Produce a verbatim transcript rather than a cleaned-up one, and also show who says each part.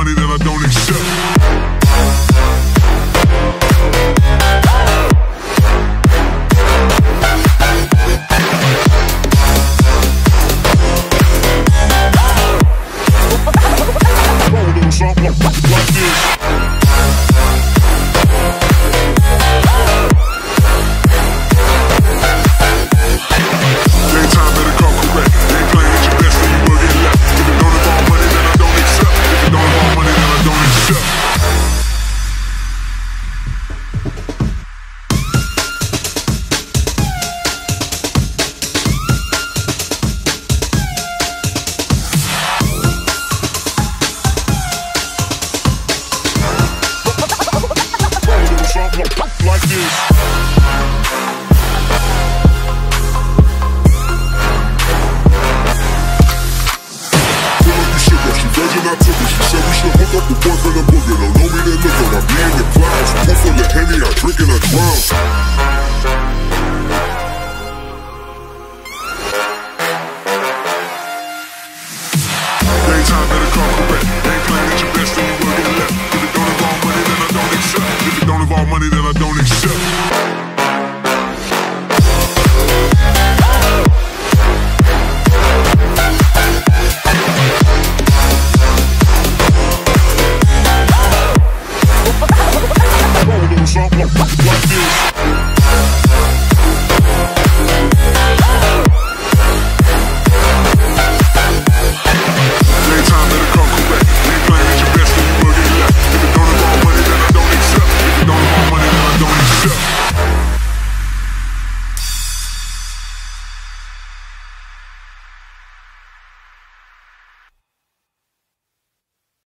Speaker 1: money that I don't accept. Something like this. Daytime better come correct. They ain't playing at your best, then you will get left. If it don't involve money, then I don't accept. If it don't involve money, then I don't accept. Like this. She said we should hook up the boyfriend and booger. Don't know me, then look on my being